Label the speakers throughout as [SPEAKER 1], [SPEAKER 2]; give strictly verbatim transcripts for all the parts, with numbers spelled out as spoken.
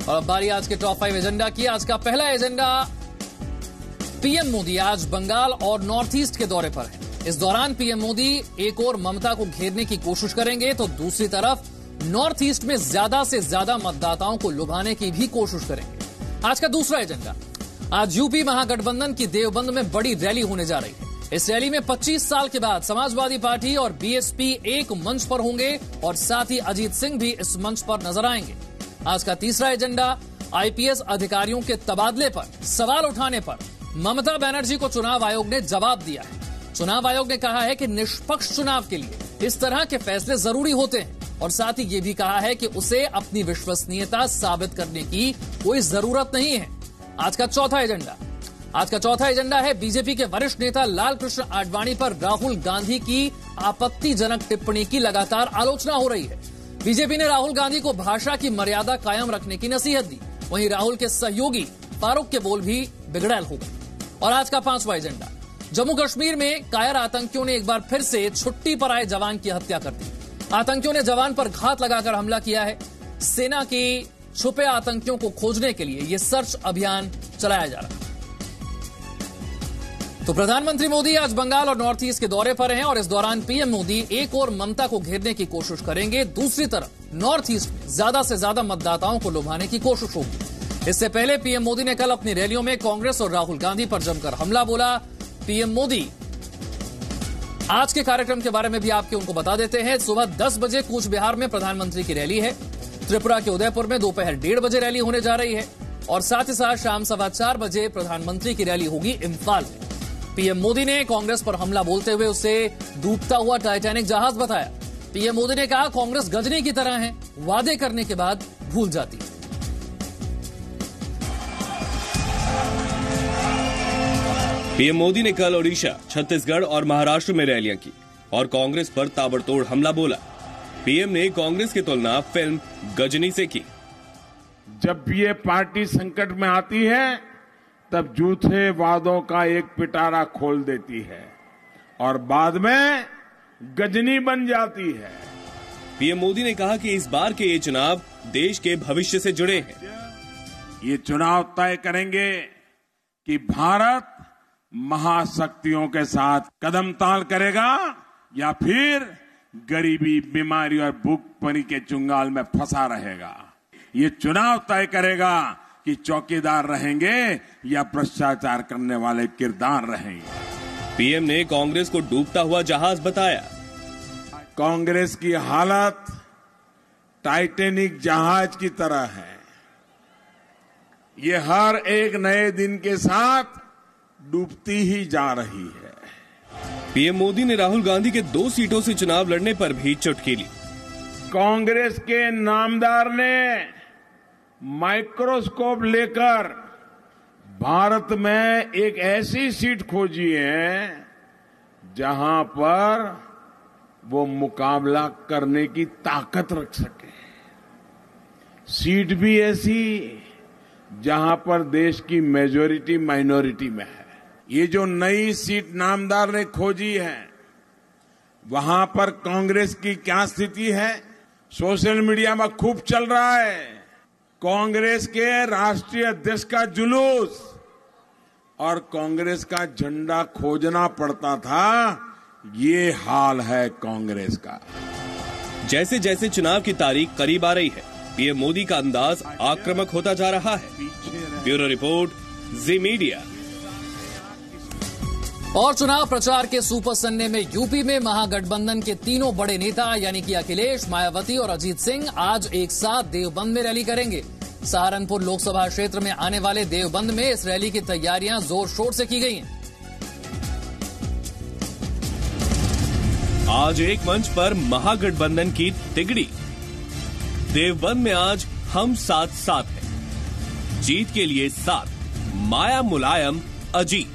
[SPEAKER 1] और अब बारी आज के टॉप फाइव एजेंडा की। आज का पहला एजेंडा, पीएम मोदी आज बंगाल और नॉर्थ ईस्ट के दौरे पर है। इस दौरान पीएम मोदी एक और ममता को घेरने की कोशिश करेंगे तो दूसरी तरफ नॉर्थ ईस्ट में ज्यादा से ज्यादा मतदाताओं को लुभाने की भी कोशिश करेंगे। आज का दूसरा एजेंडा, आज यूपी महागठबंधन की देवबंद में बड़ी रैली होने जा रही है। इस रैली में पच्चीस साल के बाद समाजवादी पार्टी और बीएसपी एक मंच पर होंगे और साथ ही अजीत सिंह भी इस मंच पर नजर आएंगे। आज का तीसरा एजेंडा, आईपीएस अधिकारियों के तबादले पर सवाल उठाने पर ममता बनर्जी को चुनाव आयोग ने जवाब दिया है। चुनाव आयोग ने कहा है कि निष्पक्ष चुनाव के लिए इस तरह के फैसले जरूरी होते हैं और साथ ही ये भी कहा है कि उसे अपनी विश्वसनीयता साबित करने की कोई जरूरत नहीं है। आज का चौथा एजेंडा, आज का चौथा एजेंडा है बीजेपी के वरिष्ठ नेता लाल कृष्ण आडवाणी पर राहुल गांधी की आपत्तिजनक टिप्पणी की लगातार आलोचना हो रही है। बीजेपी ने राहुल गांधी को भाषा की मर्यादा कायम रखने की नसीहत दी। वहीं राहुल के सहयोगी फारूक के बोल भी बिगड़ैल हो गए। और आज का पांचवा एजेंडा, जम्मू कश्मीर में कायर आतंकियों ने एक बार फिर से छुट्टी पर आए जवान की हत्या कर दी। आतंकियों ने जवान पर घात लगाकर हमला किया है। सेना के छुपे आतंकियों को खोजने के लिए यह सर्च अभियान चलाया जा रहा है। तो प्रधानमंत्री मोदी आज बंगाल और नॉर्थ ईस्ट के दौरे पर हैं और इस दौरान पीएम मोदी एक और ममता को घेरने की कोशिश करेंगे। दूसरी तरफ नॉर्थ ईस्ट में ज्यादा से ज्यादा मतदाताओं को लुभाने की कोशिश होगी। इससे पहले पीएम मोदी ने कल अपनी रैलियों में कांग्रेस और राहुल गांधी पर जमकर हमला बोला। पीएम मोदी आज के कार्यक्रम के बारे में भी आपके उनको बता देते हैं। सुबह दस बजे कूच बिहार में प्रधानमंत्री की रैली है। त्रिपुरा के उदयपुर में दोपहर डेढ़ बजे रैली होने जा रही है और साथ ही साथ शाम सवा चार बजे प्रधानमंत्री की रैली होगी इम्फाल में। पीएम मोदी ने कांग्रेस पर हमला बोलते हुए उसे डूबता हुआ टाइटैनिक जहाज बताया। पीएम मोदी ने कहा, कांग्रेस गजनी की तरह है, वादे करने के बाद भूल जाती है।
[SPEAKER 2] पीएम मोदी ने कल ओडिशा, छत्तीसगढ़ और महाराष्ट्र में रैलियां की और कांग्रेस पर ताबड़तोड़ हमला बोला। पीएम ने कांग्रेस की तुलना फिल्म गजनी से की।
[SPEAKER 3] जब भी ये पार्टी संकट में आती है तब झूठे वादों का एक पिटारा खोल देती है और बाद में गजनी बन जाती है।
[SPEAKER 2] पीएम मोदी ने कहा कि इस बार के ये चुनाव देश के भविष्य से जुड़े हैं।
[SPEAKER 3] ये चुनाव तय करेंगे कि भारत महाशक्तियों के साथ कदम ताल करेगा या फिर गरीबी, बीमारी और भूखमरी के चुंगाल में फंसा रहेगा। ये चुनाव तय करेगा कि चौकीदार रहेंगे या भ्रष्टाचार करने वाले किरदार रहेंगे।
[SPEAKER 2] पीएम ने कांग्रेस को डूबता हुआ जहाज बताया।
[SPEAKER 3] कांग्रेस की हालत टाइटैनिक जहाज की तरह है। ये हर एक नए दिन के साथ डूबती ही जा रही है।
[SPEAKER 2] पीएम मोदी ने राहुल गांधी के दो सीटों से चुनाव लड़ने पर भी चुटकी ली।
[SPEAKER 3] कांग्रेस के नामदार ने माइक्रोस्कोप लेकर भारत में एक ऐसी सीट खोजी है जहां पर वो मुकाबला करने की ताकत रख सके। सीट भी ऐसी जहां पर देश की मेजोरिटी माइनॉरिटी में है। ये जो नई सीट नामदार ने खोजी है वहां पर कांग्रेस की क्या स्थिति है, सोशल मीडिया में खूब चल रहा है। कांग्रेस के राष्ट्रीय अध्यक्ष का जुलूस और कांग्रेस का झंडा खोजना पड़ता था। ये हाल है कांग्रेस का।
[SPEAKER 2] जैसे जैसे चुनाव की तारीख करीब आ रही है, पीएम मोदी का अंदाज आक्रामक होता जा रहा है। Bureau report, Zee media.
[SPEAKER 1] और चुनाव प्रचार के सुपर सन्ने में यूपी में महागठबंधन के तीनों बड़े नेता यानी कि अखिलेश, मायावती और अजीत सिंह आज एक साथ देवबंद में रैली करेंगे। सहारनपुर लोकसभा क्षेत्र में आने वाले देवबंद में इस रैली की तैयारियां जोर शोर से की गई हैं।
[SPEAKER 2] आज एक मंच पर महागठबंधन की तिगड़ी। देवबंद में आज हम साथ साथ हैं, जीत के लिए साथ, माया मुलायम अजीत।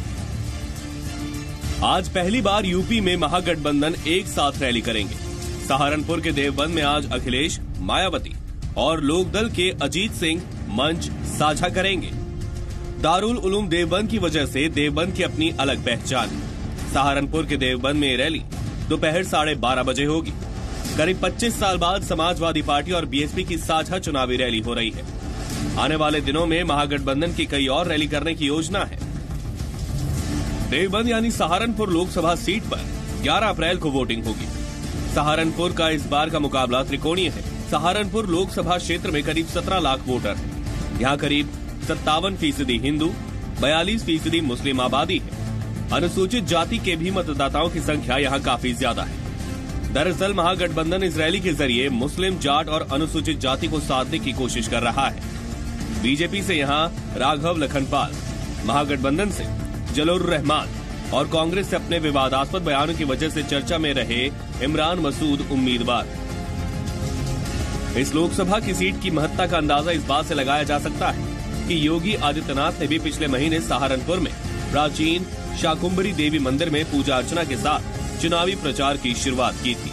[SPEAKER 2] आज पहली बार यूपी में महागठबंधन एक साथ रैली करेंगे। सहारनपुर के देवबंद में आज अखिलेश, मायावती और लोकदल के अजीत सिंह मंच साझा करेंगे। दारुल उलूम देवबंद की वजह से देवबंद की अपनी अलग पहचान है। सहारनपुर के देवबंद में रैली दोपहर साढ़े बारह बजे होगी। करीब पच्चीस साल बाद समाजवादी पार्टी और बीएसपी की साझा चुनावी रैली हो रही है। आने वाले दिनों में महागठबंधन की कई और रैली करने की योजना है। देवबंद यानी सहारनपुर लोकसभा सीट पर ग्यारह अप्रैल को वोटिंग होगी। सहारनपुर का इस बार का मुकाबला त्रिकोणीय है। सहारनपुर लोकसभा क्षेत्र में करीब सत्रह लाख वोटर हैं। यहाँ करीब सत्तावन फीसदी हिंदू, बयालीस फीसदी मुस्लिम आबादी है। अनुसूचित जाति के भी मतदाताओं की संख्या यहाँ काफी ज्यादा है। दरअसल महागठबंधन इस रैली के जरिए मुस्लिम, जाट और अनुसूचित जाति को साधने की कोशिश कर रहा है। बीजेपी से यहाँ राघव लखनपाल, महागठबंधन से जलोर रहमान और कांग्रेस से अपने विवादास्पद बयानों की वजह से चर्चा में रहे इमरान मसूद उम्मीदवार। इस लोकसभा की सीट की महत्ता का अंदाजा इस बात से लगाया जा सकता है कि योगी आदित्यनाथ ने भी पिछले महीने सहारनपुर में प्राचीन शाकुंभरी देवी मंदिर में पूजा अर्चना के साथ चुनावी प्रचार की शुरुआत की थी।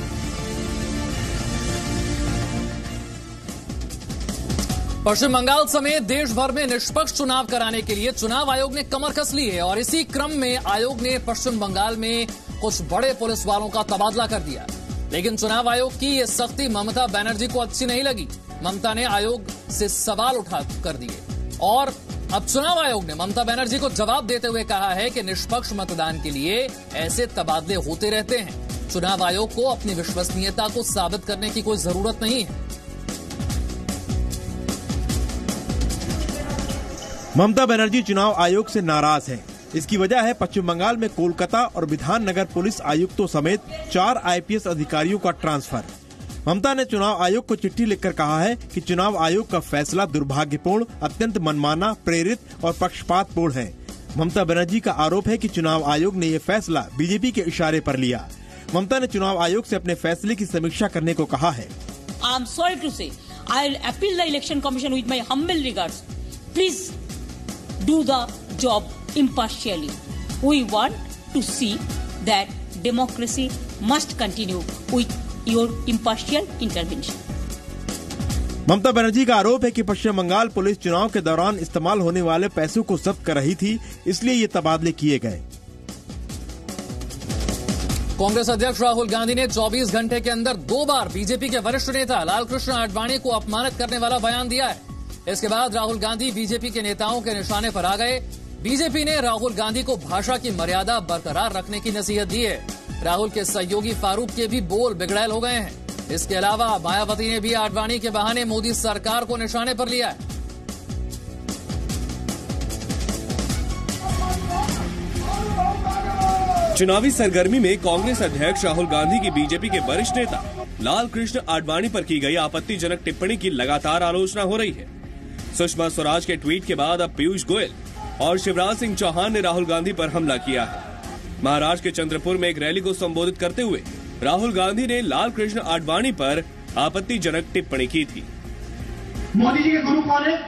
[SPEAKER 1] पश्चिम बंगाल समेत देश भर में निष्पक्ष चुनाव कराने के लिए चुनाव आयोग ने कमर कस ली है और इसी क्रम में आयोग ने पश्चिम बंगाल में कुछ बड़े पुलिस वालों का तबादला कर दिया। लेकिन चुनाव आयोग की ये सख्ती ममता बनर्जी को अच्छी नहीं लगी। ममता ने आयोग से सवाल उठा कर दिए और अब चुनाव आयोग ने ममता बनर्जी को जवाब देते हुए कहा है कि निष्पक्ष मतदान के लिए ऐसे तबादले होते रहते हैं। चुनाव आयोग को अपनी विश्वसनीयता को साबित करने की कोई जरूरत नहीं है।
[SPEAKER 4] ममता बनर्जी चुनाव आयोग से नाराज हैं। इसकी वजह है पश्चिम बंगाल में कोलकाता और विधाननगर पुलिस आयुक्तों समेत चार आईपीएस अधिकारियों का ट्रांसफर। ममता ने चुनाव आयोग को चिट्ठी लिखकर कहा है कि चुनाव आयोग का फैसला दुर्भाग्यपूर्ण, अत्यंत मनमाना, प्रेरित और पक्षपातपूर्ण है। ममता बनर्जी का आरोप है कि चुनाव आयोग ने ये फैसला बीजेपी के इशारे पर लिया। ममता ने चुनाव आयोग से अपने फैसले की समीक्षा करने को कहा है।
[SPEAKER 5] I am sorry to say I will appeal the election commission with my humble regards. Please do the job impartially. We want to see that democracy must continue with your impartial intervention.
[SPEAKER 4] Mamata Banerjee का आरोप है कि पश्चिम Bengal police चुनाव के दौरान इस्तेमाल होने वाले पैसों को जब्त कर रही थी, इसलिए ये तबादले किए गए।
[SPEAKER 1] कांग्रेस अध्यक्ष राहुल गांधी ने चौबीस घंटे के अंदर दो बार बीजेपी के वरिष्ठ नेता लालकृष्ण आडवाणी को अपमानित करने वाला बयान दिया है। इसके बाद राहुल गांधी बीजेपी के नेताओं के निशाने पर आ गए। बीजेपी ने राहुल गांधी को भाषा की मर्यादा बरकरार रखने की नसीहत दी है। राहुल के सहयोगी फारूक के भी बोल बिगड़ैल हो गए हैं। इसके अलावा मायावती ने भी आडवाणी के बहाने मोदी सरकार को निशाने पर लिया है।
[SPEAKER 2] चुनावी सरगर्मी में कांग्रेस अध्यक्ष राहुल गांधी की बीजेपी के वरिष्ठ नेता लालकृष्ण आडवाणी पर की गई आपत्तिजनक टिप्पणी की लगातार आलोचना हो रही है। सुषमा स्वराज के ट्वीट के बाद अब पीयूष गोयल और शिवराज सिंह चौहान ने राहुल गांधी पर हमला किया है। महाराष्ट्र के चंद्रपुर में एक रैली को संबोधित करते हुए राहुल गांधी ने लालकृष्ण आडवाणी पर आपत्तिजनक टिप्पणी की थी।
[SPEAKER 6] मोदी जी के गुरु कौन है?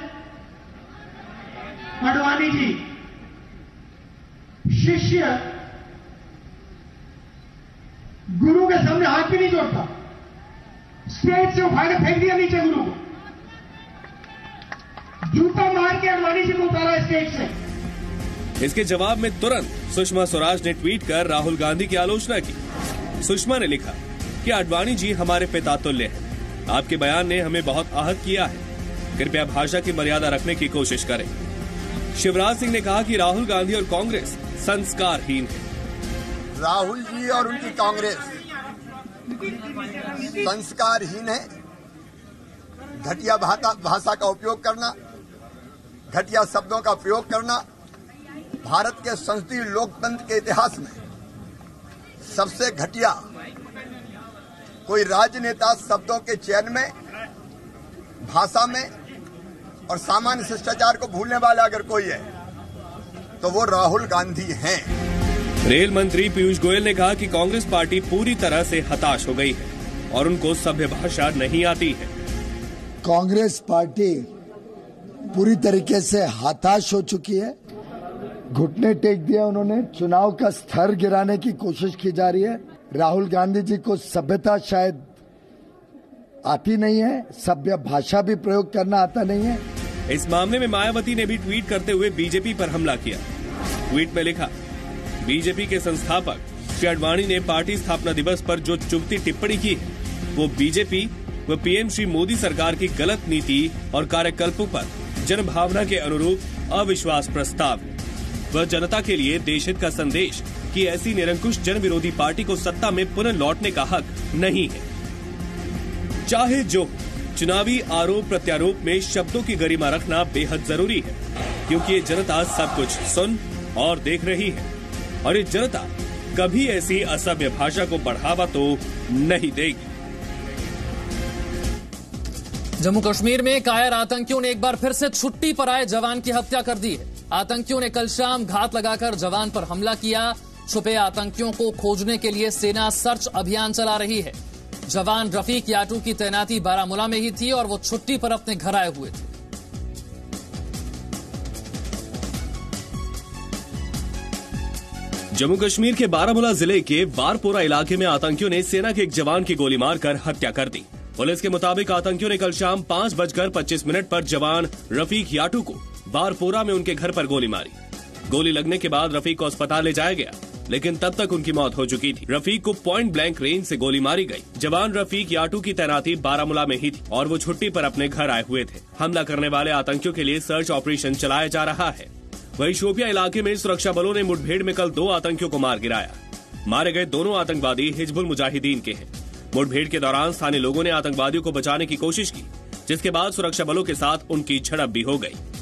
[SPEAKER 6] आडवाणी जी। शिष्य गुरु के सामने हाथ भी नहीं जोड़ता, स्टेज से उठा के फेंक दिया नीचे गुरु को, जूता मार के आडवाणी जी को उतारा स्टेज से।
[SPEAKER 2] इसके जवाब में तुरंत सुषमा स्वराज ने ट्वीट कर राहुल गांधी की आलोचना की। सुषमा ने लिखा कि आडवाणी जी हमारे पिता तुल्य हैं। आपके बयान ने हमें बहुत आहत किया है। कृपया भाषा की मर्यादा रखने की कोशिश करें। शिवराज सिंह ने कहा कि राहुल गांधी और कांग्रेस संस्कारहीन है।
[SPEAKER 7] राहुल जी और उनकी कांग्रेस संस्कारहीन है। घटिया भाषा का उपयोग करना, घटिया शब्दों का प्रयोग करना भारत के संसदीय लोकतंत्र के इतिहास में सबसे घटिया। कोई राजनेता शब्दों के चयन में, भाषा में और सामान्य शिष्टाचार को भूलने वाला अगर कोई है तो वो राहुल गांधी हैं।
[SPEAKER 2] रेल मंत्री पीयूष गोयल ने कहा कि कांग्रेस पार्टी पूरी तरह से हताश हो गई है और उनको सभ्य भाषा नहीं आती है।
[SPEAKER 8] कांग्रेस पार्टी पूरी तरीके से हताश हो चुकी है। घुटने टेक दिया उन्होंने। चुनाव का स्तर गिराने की कोशिश की जा रही है। राहुल गांधी जी को सभ्यता शायद आती नहीं है, सभ्य भाषा भी प्रयोग करना आता नहीं है।
[SPEAKER 2] इस मामले में मायावती ने भी ट्वीट करते हुए बीजेपी पर हमला किया। ट्वीट में लिखा, बीजेपी के संस्थापक श्री आडवाणी ने पार्टी स्थापना दिवस पर जो चुभती टिप्पणी की है वो बीजेपी वह पीएम श्री मोदी सरकार की गलत नीति और कार्यकल्पों पर जनभावना के अनुरूप अविश्वास प्रस्ताव है। वह जनता के लिए देशहित का संदेश कि ऐसी निरंकुश जन विरोधी पार्टी को सत्ता में पुनः लौटने का हक नहीं है। चाहे जो चुनावी आरोप प्रत्यारोप में शब्दों की गरिमा रखना बेहद जरूरी है, क्योंकि ये जनता सब कुछ सुन और देख रही है और ये जनता कभी ऐसी असभ्य भाषा को बढ़ावा तो नहीं देगी।
[SPEAKER 1] जम्मू कश्मीर में कायर आतंकियों ने एक बार फिर से छुट्टी पर आए जवान की हत्या कर दी है। आतंकियों ने कल शाम घात लगाकर जवान पर हमला किया। छुपे आतंकियों को खोजने के लिए सेना सर्च अभियान चला रही है। जवान रफीक याटू की तैनाती बारामूला में ही थी और वो छुट्टी पर अपने घर आए हुए थे।
[SPEAKER 2] जम्मू कश्मीर के बारामूला जिले के वारपोरा इलाके में आतंकियों ने सेना के एक जवान की गोली मारकर हत्या कर दी। पुलिस के मुताबिक आतंकियों ने कल शाम पांच बजकर पच्चीस मिनट पर जवान रफीक याटू को वारपोरा में उनके घर पर गोली मारी। गोली लगने के बाद रफीक को अस्पताल ले जाया गया, लेकिन तब तक उनकी मौत हो चुकी थी। रफीक को पॉइंट ब्लैंक रेंज से गोली मारी गई। जवान रफीक याटू की तैनाती बारामूला में ही थी और वो छुट्टी पर अपने घर आए हुए थे। हमला करने वाले आतंकियों के लिए सर्च ऑपरेशन चलाया जा रहा है। वहीं शोपिया इलाके में सुरक्षा बलों ने मुठभेड़ में कल दो आतंकियों को मार गिराया। मारे गए दोनों आतंकवादी हिजबुल मुजाहिदीन के हैं। मुठभेड़ के दौरान स्थानीय लोगों ने आतंकवादियों को बचाने की कोशिश की, जिसके बाद सुरक्षा बलों के साथ उनकी झड़प भी हो गई।